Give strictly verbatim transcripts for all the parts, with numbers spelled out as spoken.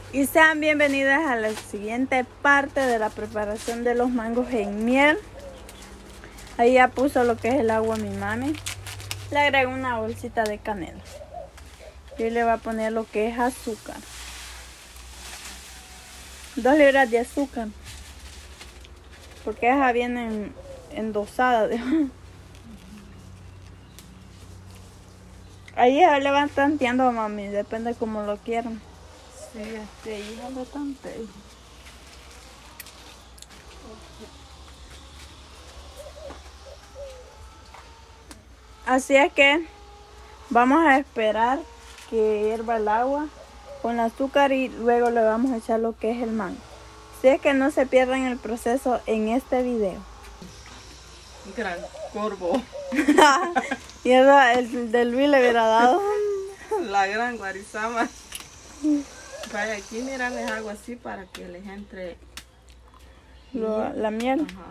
Y sean bienvenidas a la siguiente parte de la preparación de los mangos en miel. Ahí ya puso lo que es el agua a mi mami. Le agrego una bolsita de canela. Y le va a poner lo que es azúcar. Dos libras de azúcar. Porque esas vienen endosadas. Ahí ya le van tanteando, mami. Depende como lo quieran. Sí, este, hija de tante. Así es que vamos a esperar que hierva el agua con el azúcar y luego le vamos a echar lo que es el mango. Así es que no se pierdan el proceso en este video. Gran corvo. Y eso el de Luis le hubiera dado. La gran guarizama. Vaya, aquí mira, les hago así para que les entre Lo, la miel. Ajá.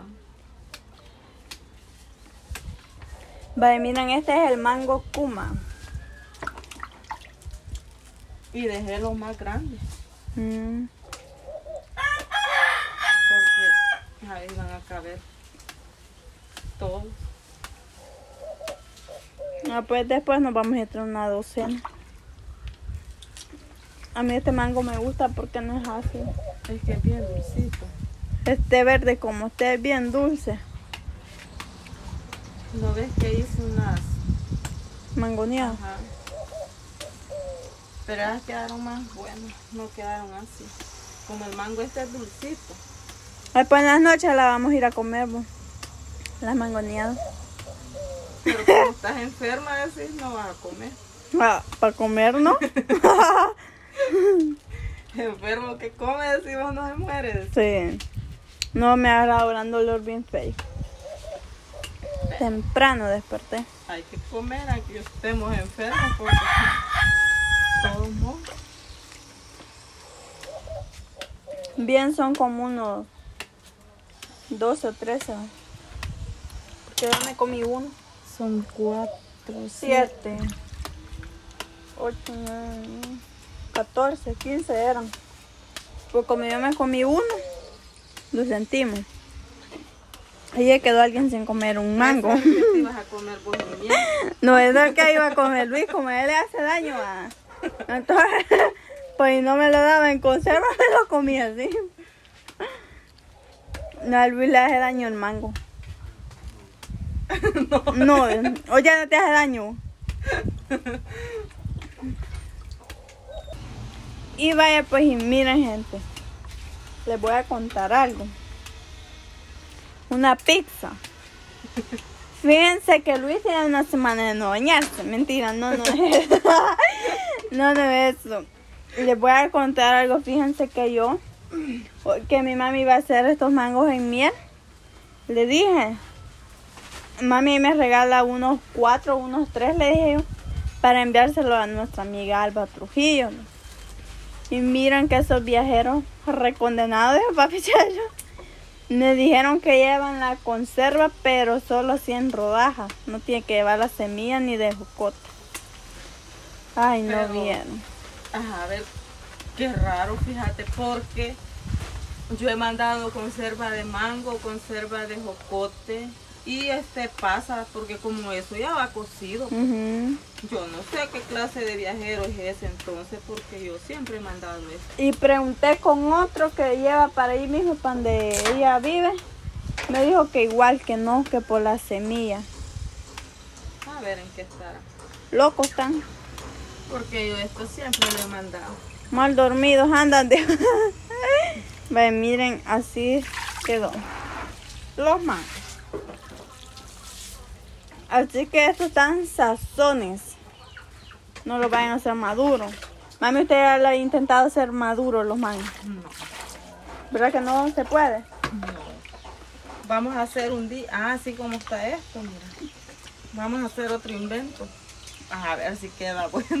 Vaya, miren, este es el mango Kuma. Y dejé los más grandes. Mm. Porque ahí van a caber todos. Ah, pues después nos vamos a echar una docena. A mí este mango me gusta porque no es ácido. Es que es bien dulcito. Este verde como usted es bien dulce. ¿No ves que hice unas? Mangoneado. Ajá. Pero esas quedaron más buenas, no quedaron así. Como el mango este es dulcito. Ay, pues en las noches la vamos a ir a comer, bo. Las mangoneadas. Pero como estás enferma, decís, no vas a comer. Ah, para comer, ¿no? Enfermo que come, decimos, no se muere. Sí. No, me ha agarrado un dolor bien feo. Temprano desperté. Hay que comer aunque estemos enfermos porque todos no. Bien, son como unos doce o trece. Porque yo me comí uno. Son cuatro, siete, ocho, nueve, catorce, quince eran. Pues como yo me comí uno, lo sentimos. Ayer quedó alguien sin comer un mango. ¿Qué te ibas a comer vos, niña? No es el que iba a comer Luis, como él le hace daño a... Entonces, pues no me lo daba en conserva, me lo comía así. No, a Luis le hace daño el mango. No, o ya no te hace daño. Y vaya pues, y miren gente, les voy a contar algo. Una pizza. Fíjense que Luis tiene una semana de no bañarse. Mentira, no, no es eso. No, no es eso. Les voy a contar algo. Fíjense que yo, que mi mami iba a hacer estos mangos en miel. Le dije, mami me regala unos cuatro, unos tres, le dije yo, para enviárselo a nuestra amiga Alba Trujillo. Y miren que esos viajeros recondenados de papi Chayo me dijeron que llevan la conserva, pero solo cien rodajas. No tiene que llevar la semilla ni de jocote. Ay, no Pero, vieron. Ajá, a ver, qué raro, fíjate, porque yo he mandado conserva de mango, conserva de jocote. Y este pasa, porque como eso ya va cocido. Uh-huh. Yo no sé qué clase de viajero es ese entonces, porque yo siempre he mandado eso. Y pregunté con otro que lleva para ahí mismo, para donde ella vive. Me dijo que igual, que no, que por la semilla. A ver en qué estará. Locos están. Porque yo esto siempre lo he mandado. Mal dormidos andan de... Ve, miren, así quedó. Los mangos. Así que estos están sazones. No los vayan a hacer maduros. Mami, usted ya lo ha intentado hacer maduros los mangos. No. ¿Verdad que no se puede? No. Vamos a hacer un día, ah, así como está esto, mira. Vamos a hacer otro invento. A ver si queda bueno.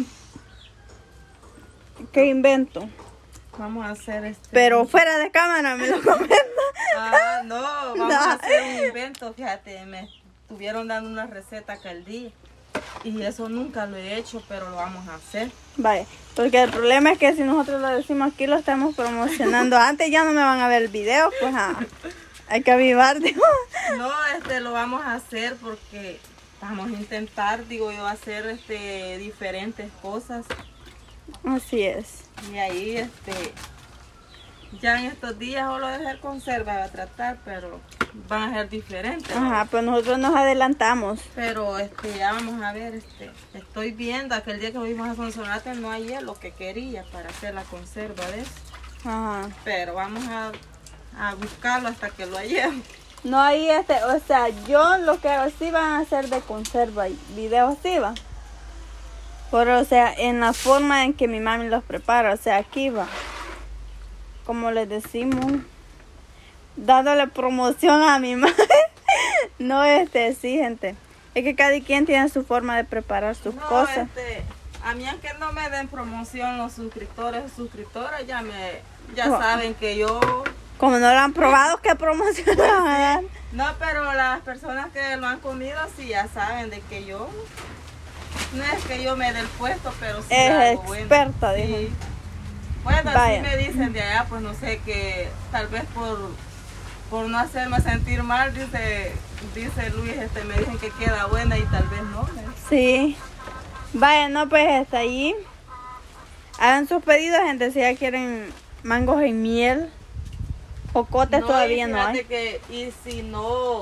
¿Qué invento? Vamos a hacer este. Pero fuera de cámara me lo comenta. Ah, no, vamos No. a hacer un invento, fíjate, me estuvieron dando una receta aquel día. Y eso nunca lo he hecho, pero lo vamos a hacer. Vaya, porque el problema es que si nosotros lo decimos aquí, lo estamos promocionando. Antes ya no me van a ver el video, pues ah, hay que avivar, digo. No, este, lo vamos a hacer porque vamos a intentar, digo yo, hacer este, diferentes cosas. Así es. Y ahí, este, ya en estos días solo de hacer conserva va a tratar, pero van a ser diferentes. Ajá, pues nosotros nos adelantamos. Pero este, ya vamos a ver, este, estoy viendo aquel día que fuimos a Sonsonate no hallé lo que quería para hacer la conserva de eso. Ajá. Pero vamos a, a buscarlo hasta que lo hallemos. No hay este, o sea, yo lo que hago sí van a hacer de conserva y videos sí va. Pero o sea, en la forma en que mi mami los prepara, o sea, aquí va. Como les decimos, dándole promoción a mi madre. No, este, sí, gente. Es que cada quien tiene su forma de preparar sus no, cosas. Este, a mí aunque no me den promoción los suscriptores o suscriptoras, ya me, ya Oh. saben que yo... Como no lo han probado, ¿qué promoción le van a dar? No, pero las personas que lo han comido sí ya saben de que yo... No es que yo me dé el puesto, pero sí Es algo bueno. experta, Sí. dijo. Bueno, Vaya. así me dicen de allá, pues no sé, que tal vez por, por no hacerme sentir mal, dice, dice Luis, este, me dicen que queda buena y tal vez no. ¿eh? Sí. Vaya, no, pues hasta allí. Hagan sus pedidos, gente, si ya quieren mangos en miel. Jocotes todavía y no fíjate hay. que, y si no,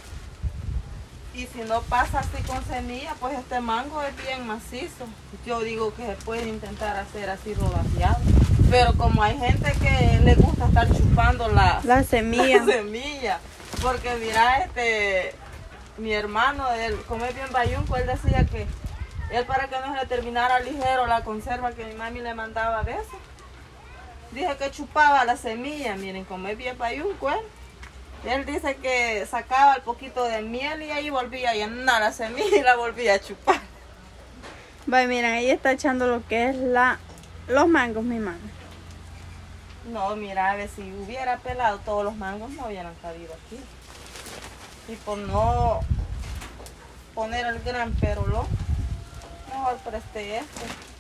y si no pasa así con semilla, pues este mango es bien macizo. Yo digo que se puede intentar hacer así rodajeado. Pero como hay gente que le gusta estar chupando la, La semilla. la semilla, porque mira, este, mi hermano, él, como es bien bayunco, él decía que él para que no se le terminara ligero la conserva que mi mami le mandaba a veces, dije que chupaba la semilla. Miren, como es bien bayunco él, él dice que sacaba el poquito de miel y ahí volvía a llenar la semilla y la volvía a chupar. Vaya, miren, ahí está echando lo que es la los mangos, mi mano. No, mira, a ver, si hubiera pelado todos los mangos no hubieran cabido aquí. Y por no poner el gran perolón, mejor presté este.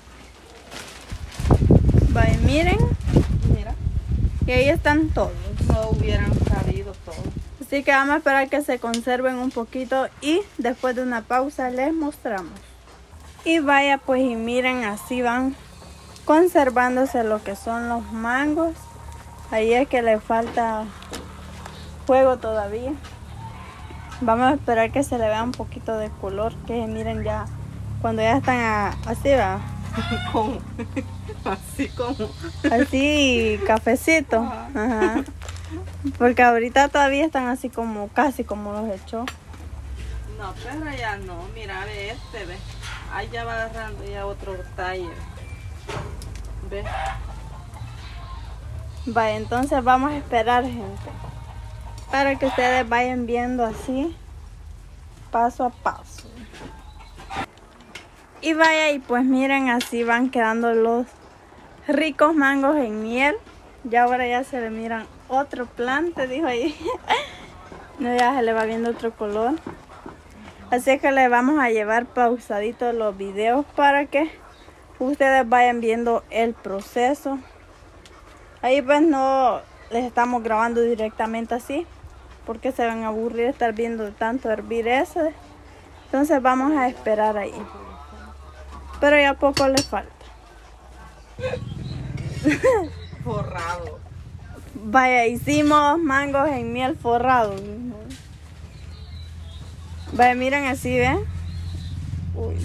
Vaya, miren. Mira, Y ahí están todos. no hubieran cabido todos. Así que vamos a esperar que se conserven un poquito y después de una pausa les mostramos. Y vaya, pues, y miren, así van conservándose lo que son los mangos. Ahí es que le falta fuego todavía. Vamos a esperar que se le vea un poquito de color, que miren ya cuando ya están a- así, va, Como, así como. así cafecito. Ajá. Ajá. Porque ahorita todavía están así como casi como los echó. No, pero ya no, mira, ve este, ve. Ahí ya va agarrando ya otro talle. Ve. Vaya, entonces vamos a esperar, gente, para que ustedes vayan viendo así, paso a paso. Y vaya, y pues miren, así van quedando los ricos mangos en miel. Ya ahora ya se le miran otro plante, dijo ahí. No, ya se le va viendo otro color. Así que le vamos a llevar pausaditos los videos para que ustedes vayan viendo el proceso. Ahí pues no les estamos grabando directamente así, porque se van a aburrir estar viendo tanto hervir ese. Entonces vamos a esperar ahí. Pero ya poco le falta. Forrado. Vaya, hicimos mangos en miel forrados. Vaya, miren así, ¿ven? Uy.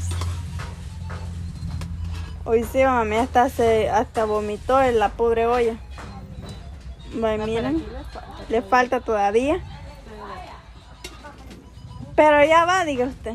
Hoy sí, mami, hasta se hasta vomitó en la pobre olla. Vaya, No, pero miren, aquí le falta. le falta todavía. Pero ya va, diga usted.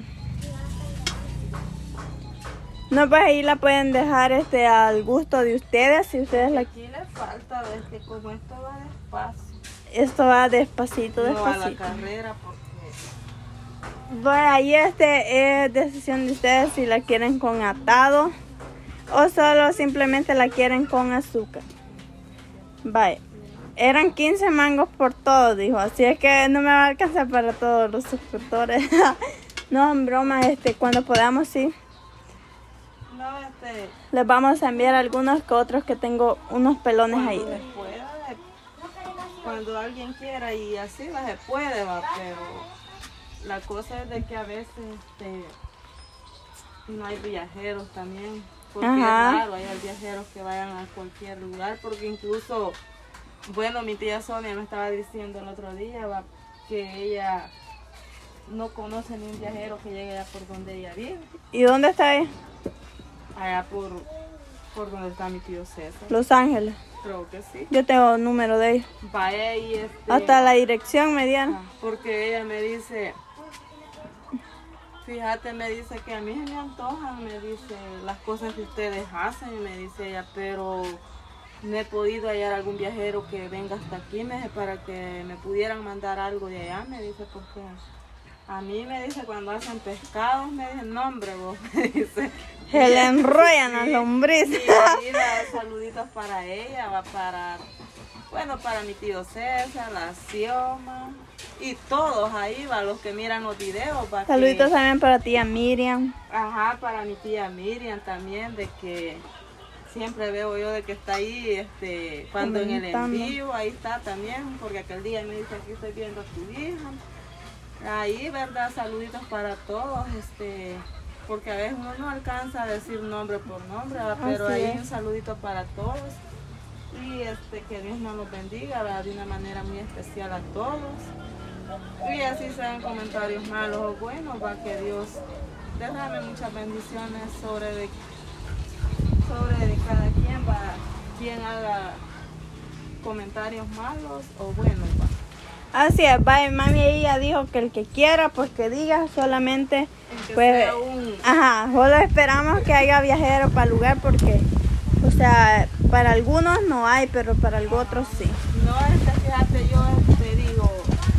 No, pues ahí la pueden dejar este al gusto de ustedes, si ustedes la Aquí le falta, ves que como esto va despacio. Esto va despacito, No a la despacito. carrera porque Bueno, ahí este es decisión de ustedes si la quieren con atado o solo simplemente la quieren con azúcar. Vaya, eran quince mangos por todo, dijo, así es que no me va a alcanzar para todos los suscriptores. No, en broma, este, cuando podamos, sí. No, este... Les vamos a enviar algunos que otros que tengo unos pelones cuando ahí. se pueda, cuando alguien quiera y así no se puede, va, pero la cosa es de que a veces este, no hay viajeros también, porque Ajá. es raro, hay viajeros que vayan a cualquier lugar, porque incluso, bueno, mi tía Sonia me estaba diciendo el otro día, va, que ella no conoce ni un viajero que llegue allá por donde ella vive. ¿Y dónde está ella? Allá por, por donde está mi tío César. Los Ángeles. Creo que sí. Yo tengo el número de ella. Vaya y este... Hasta la dirección me dieron. Ah, porque ella me dice, fíjate, me dice que a mí se me antojan, me dice las cosas que ustedes hacen, y me dice ella, pero no he podido hallar algún viajero que venga hasta aquí, me dice, para que me pudieran mandar algo de allá, me dice, porque a mí me dice cuando hacen pescados, me dice, no hombre vos, me dice. Se le enrollan las lombrices. Y mira, saluditos para ella, va para, bueno, para mi tío César, la Xioma, y todos ahí, va, los que miran los videos. Va, Saluditos que, también para tía Miriam. Ajá, para mi tía Miriam también, de que siempre veo yo de que está ahí, este, cuando en el envío, ahí está también, porque aquel día me dice, aquí estoy viendo a tu hija. Ahí, verdad, saluditos para todos, este, porque a veces uno no alcanza a decir nombre por nombre, ¿verdad? Pero ahí es un saludito para todos y este, que Dios nos los bendiga, ¿verdad? De una manera muy especial a todos, y así sean comentarios malos o buenos, va, que Dios derrame muchas bendiciones sobre de, sobre de cada quien, va, quien haga comentarios malos o buenos, va. Así es, bye, mami, ella dijo que el que quiera, pues que diga, solamente, pues, un... ajá, solo esperamos que haya viajeros para el lugar, porque, o sea, para algunos no hay, pero para algunos otros sí. No, este, fíjate, yo te digo,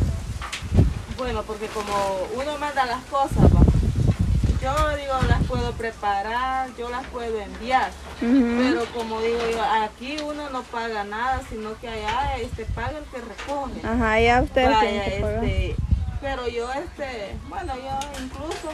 bueno, porque como uno manda las cosas, va, yo digo, las puedo preparar, yo las puedo enviar, uh-huh. Pero como digo yo, aquí uno no paga nada, sino que allá este, paga el que recoge. Ajá, ya ustedes Vaya, tienen que pagar. Este, pero yo, este, bueno, yo incluso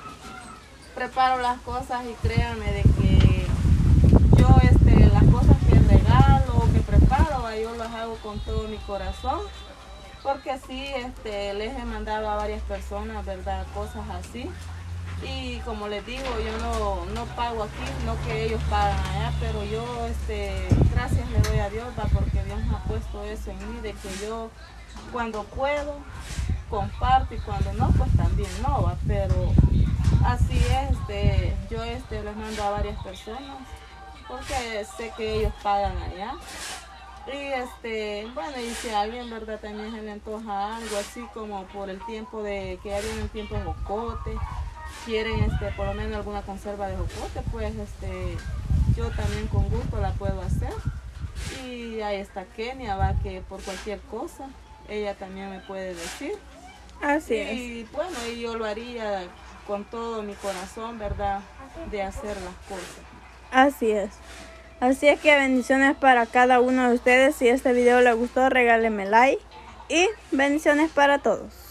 preparo las cosas y créanme de que yo, este, las cosas que regalo, que preparo, yo las hago con todo mi corazón, porque así, este, les he mandado a varias personas, ¿verdad? Cosas así. Y como les digo, yo no, no pago aquí, sino que ellos pagan allá, pero yo, este, gracias le doy a Dios, va, porque Dios me ha puesto eso en mí, de que yo cuando puedo comparto y cuando no, pues también no, va, pero así es, este, yo este, les mando a varias personas, porque sé que ellos pagan allá. Y este, bueno, y si a alguien, verdad, también se le antoja algo así como por el tiempo de, que ya viene el tiempo de jocote, quieren este, por lo menos alguna conserva de jocote, pues este, yo también con gusto la puedo hacer. Y ahí está Kenia, va, que por cualquier cosa, ella también me puede decir. Así y, es. Y bueno, y yo lo haría con todo mi corazón, ¿verdad? De hacer las cosas. Así es. Así es que bendiciones para cada uno de ustedes. Si este video les gustó, regálenme like. Y bendiciones para todos.